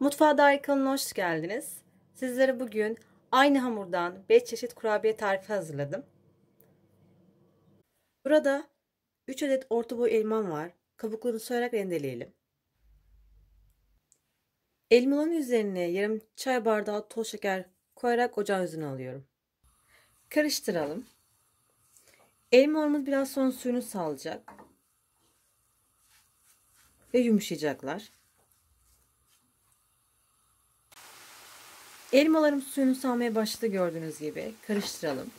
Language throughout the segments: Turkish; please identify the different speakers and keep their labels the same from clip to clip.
Speaker 1: Mutfağa Dair kanalına hoş geldiniz. Sizlere bugün aynı hamurdan 5 çeşit kurabiye tarifi hazırladım. Burada 3 adet orta boy elmam var. Kabuklarını soyarak rendeleyelim. Elmaların üzerine yarım çay bardağı toz şeker koyarak ocağın üzerine alıyorum. Karıştıralım. Elmalarımız biraz sonra suyunu salacak ve yumuşayacaklar. Elmalarım suyunu salmaya başladı gördüğünüz gibi. Karıştıralım.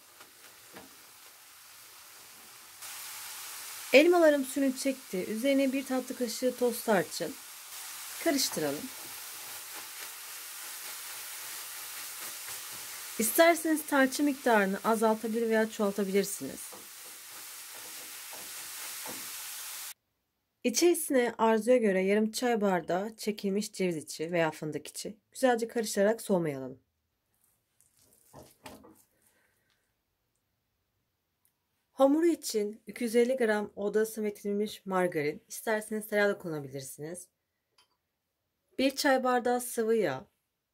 Speaker 1: Elmalarım suyunu çekti. Üzerine bir tatlı kaşığı toz tarçın. Karıştıralım. İsterseniz tarçın miktarını azaltabilir veya çoğaltabilirsiniz. İçerisine arzuya göre yarım çay bardağı çekilmiş ceviz içi veya fındık içi güzelce karıştırarak soğumaya alalım. Hamuru için 250 gram oda ısı eritilmiş margarin, isterseniz tereyağı da kullanabilirsiniz. 1 çay bardağı sıvı yağ,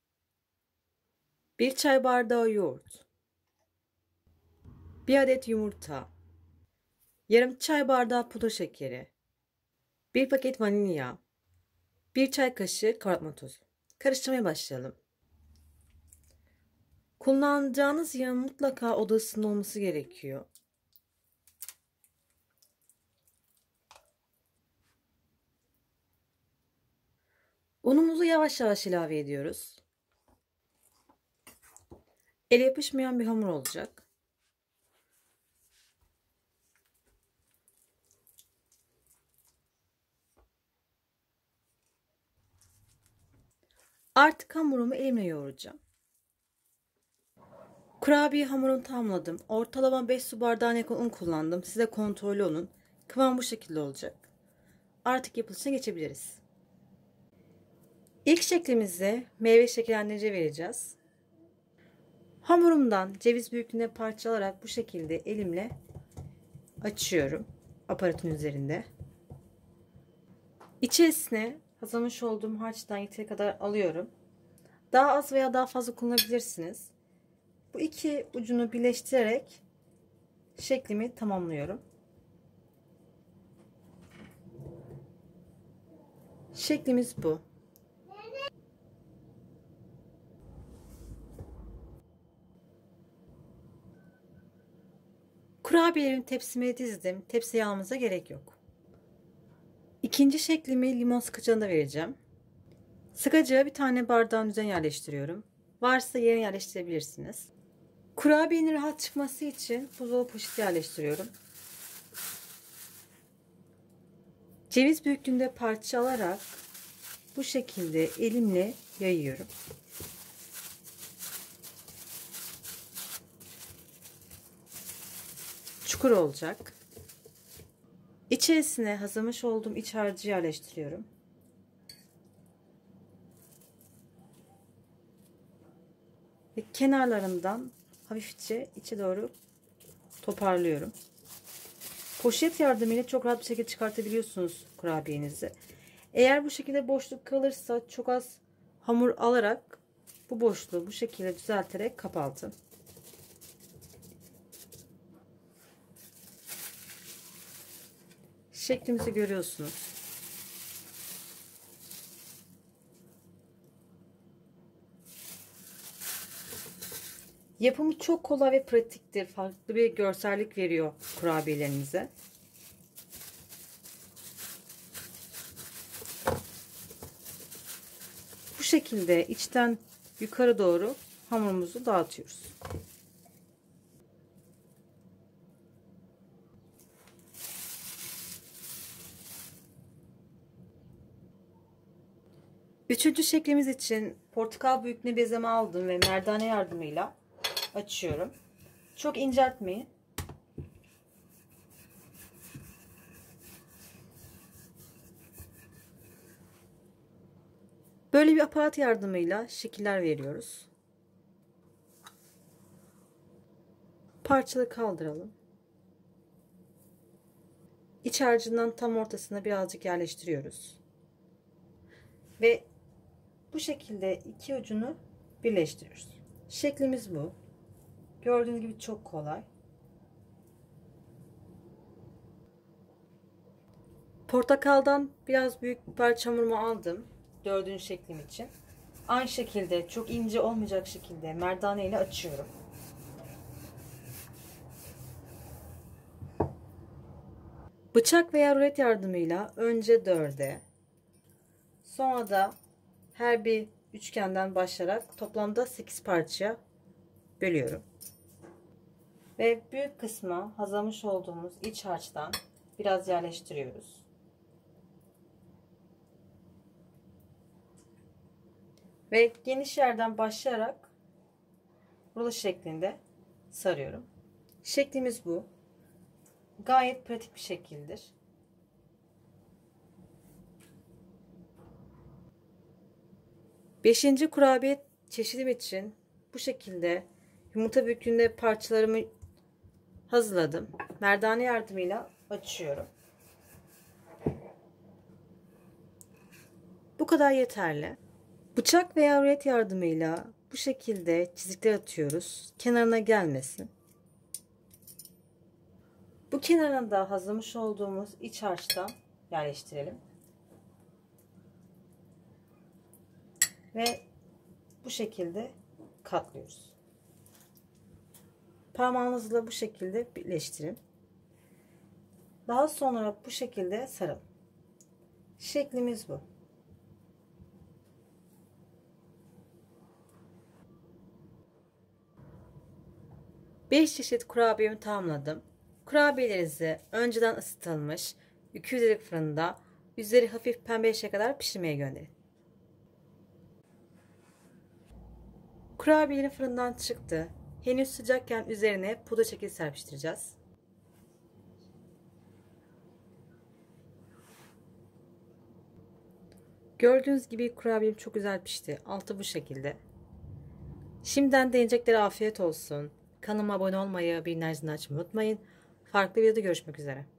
Speaker 1: 1 çay bardağı yoğurt, 1 adet yumurta, yarım çay bardağı pudra şekeri, 1 paket vanilya, 1 çay kaşığı kabartma tozu. Karıştırmaya başlayalım. Kullanacağınız yağın mutlaka oda ısısında olması gerekiyor. Unumuzu yavaş yavaş ilave ediyoruz. Ele yapışmayan bir hamur olacak. Artık hamurumu elimle yoğuracağım. Kurabiye hamurunu tamamladım. Ortalama 5 su bardağına yakın un kullandım. Size kontrollü olun. Kıvam bu şekilde olacak. Artık yapılışına geçebiliriz. İlk şeklimize meyve şekerlendirici vereceğiz. Hamurumdan ceviz büyüklüğünde parçalarak bu şekilde elimle açıyorum aparatın üzerinde. İçerisine hazırlamış olduğum harçtan yeteri kadar alıyorum. Daha az veya daha fazla kullanabilirsiniz. Bu iki ucunu birleştirerek şeklimi tamamlıyorum. Şeklimiz bu. Kurabiyelerimi tepsime dizdim. Tepsiye almanıza gerek yok. İkinci şeklimi limon sıkacağına vereceğim. Sıkacağı bir tane bardağın üzerine yerleştiriyorum. Varsa yerine yerleştirebilirsiniz. Kurabiyenin rahat çıkması için buzdolabı poşeti yerleştiriyorum. Ceviz büyüklüğünde parça alarak bu şekilde elimle yayıyorum. Çukur olacak. İçerisine hazırlamış olduğum iç harcı yerleştiriyorum. Ve kenarlarından hafifçe içe doğru toparlıyorum. Poşet yardımıyla çok rahat bir şekilde çıkartabiliyorsunuz kurabiyenizi. Eğer bu şekilde boşluk kalırsa çok az hamur alarak bu boşluğu bu şekilde düzelterek kapatın. Şeklimizi görüyorsunuz. Yapımı çok kolay ve pratiktir. Farklı bir görsellik veriyor kurabiyelerinize. Bu şekilde içten yukarı doğru hamurumuzu dağıtıyoruz. Üçüncü şeklimiz için portakal büyüklüğünde bezeme aldım ve merdane yardımıyla açıyorum. Çok inceltmeyin. Böyle bir aparat yardımıyla şekiller veriyoruz. Parçalı kaldıralım. İç harcından tam ortasına birazcık yerleştiriyoruz. Ve Bu şekilde iki ucunu birleştiriyoruz. Şeklimiz bu. Gördüğünüz gibi çok kolay. Portakaldan biraz büyük bir parça hamurumu aldım. Dördüncü şeklim için. Aynı şekilde çok ince olmayacak şekilde merdane ile açıyorum. Bıçak veya rulet yardımıyla önce 4'e, sonra da her bir üçgenden başlayarak toplamda 8 parçaya bölüyorum. Ve büyük kısmı hazırlamış olduğumuz iç harçtan biraz yerleştiriyoruz. Ve geniş yerden başlayarak rulo şeklinde sarıyorum. Şeklimiz bu. Gayet pratik bir şekildir. Beşinci kurabiye çeşidim için bu şekilde yumurta büyüklüğünde parçalarımı hazırladım. Merdane yardımıyla açıyorum. Bu kadar yeterli. Bıçak veya rulet yardımıyla bu şekilde çizikler atıyoruz. Kenarına gelmesin. Bu kenarına da hazırlamış olduğumuz iç harçtan yerleştirelim. Ve bu şekilde katlıyoruz. Parmağınızla bu şekilde birleştirin. Daha sonra bu şekilde saralım. Şeklimiz bu. Beş çeşit kurabiyemi tamamladım. Kurabiyelerinizi önceden ısıtılmış 200 derece fırında üzeri hafif pembeleşe kadar pişirmeye gönderin. Kurabiyelerin fırından çıktı. Henüz sıcakken üzerine pudra şekeri serpiştireceğiz. Gördüğünüz gibi kurabiyem çok güzel pişti. Altı bu şekilde. Şimdiden deneyeceklere afiyet olsun. Kanalıma abone olmayı, bildirimleri açmayı unutmayın. Farklı videoda görüşmek üzere.